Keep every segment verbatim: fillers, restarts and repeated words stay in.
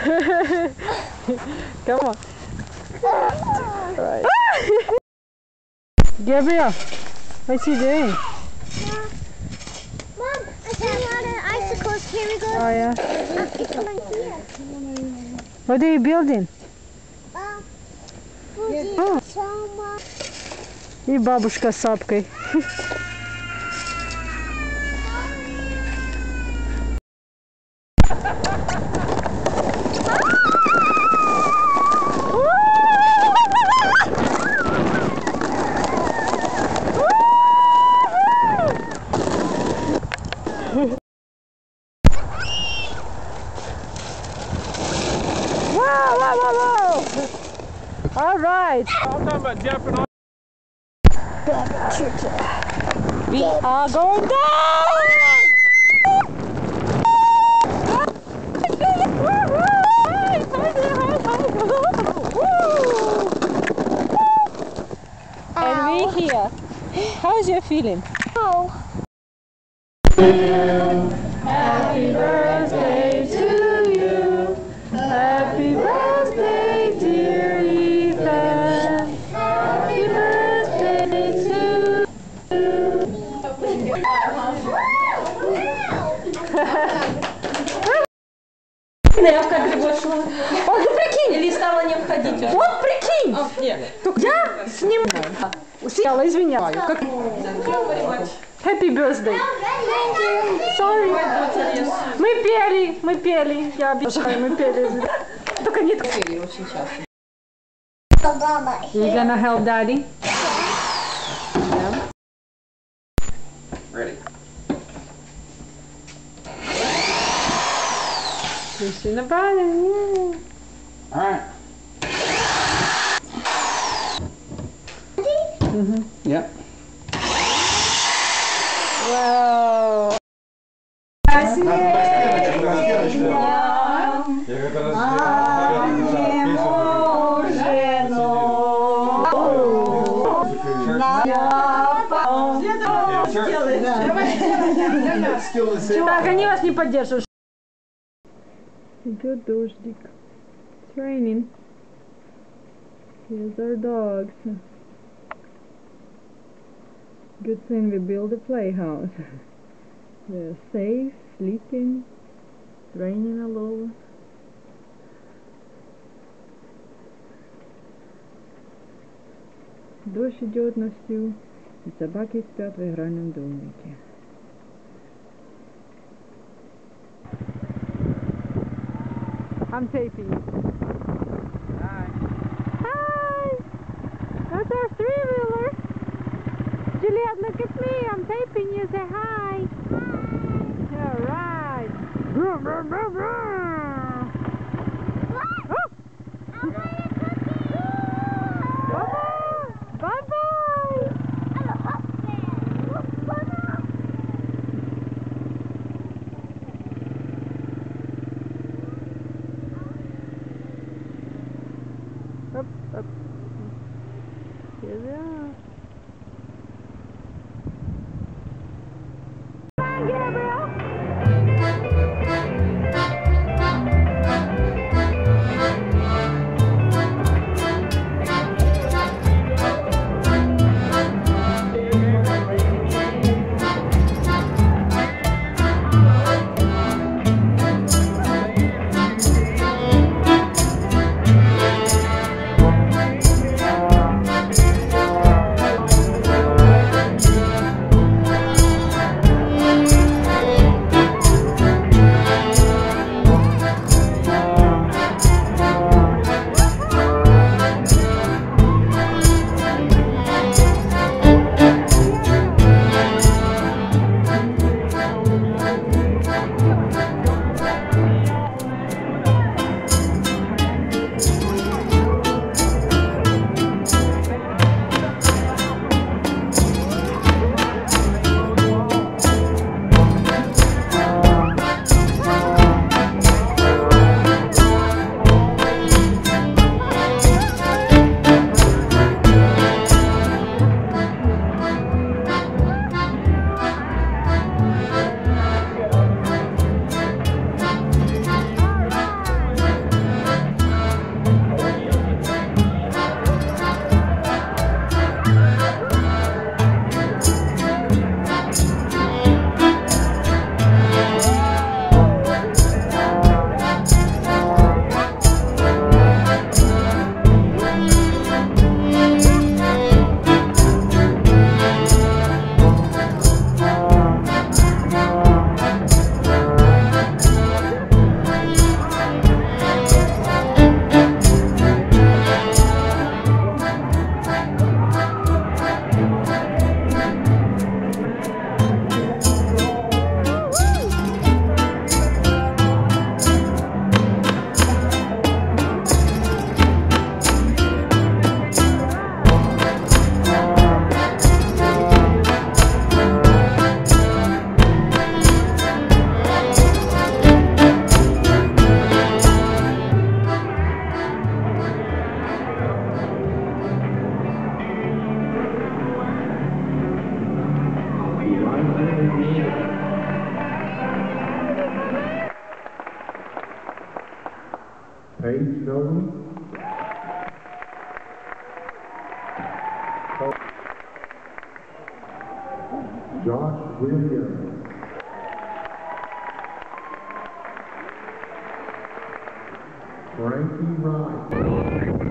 Come on. Right. Gabriel, what's he doing? Mom, I see a lot of icicles. Can we go? Oh yeah. Uh, it's right here. What are you building? Uh, Fuji, Oh. Soma. И бабушка с сапкой. Whoa, whoa, whoa, whoa! All right. I'm talking about jumping on. We are going down! And we here. How's your feeling? Oh. Happy birthday to you. Happy birthday, dear Ethan. Happy birthday to you. Я в кадре больше. Вот, ну прикинь! Или стало не входить уже? Вот прикинь! А, нет. Я снимаю. Сняла, извиняюсь. Как... Happy birthday. Sorry. Мы пели, мы пели. Я обещаю, мы пели. Только не Пели очень часто. You gonna help Daddy? Yeah. Ready. Pushing the button. Yeah. All right. Mm-hmm. Yep. Wow. Так, они вас не поддерживают. Идет дождик. It's raining. Here's our dogs. Good thing we built a playhouse. They're safe, sleeping. It's raining all over. Дождь идет на всю, и собаки спят в игральном домике. I'm taping you. Hi. Hi. That's our three-wheeler. Juliet, look at me. I'm taping you. Say hi. Hi. All right. Vroom, vroom, vroom, vroom. What? Oh. I want a cookie. Bye-bye. Bye-bye. I'm a hot man. Up, up. Here they are. Bye, Gabriel. Paige Nolan. Josh Williams. Frankie Wright.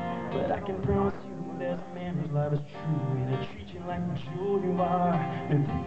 But I can promise you there's a man whose love is true. He'll treat you like the jewel you are.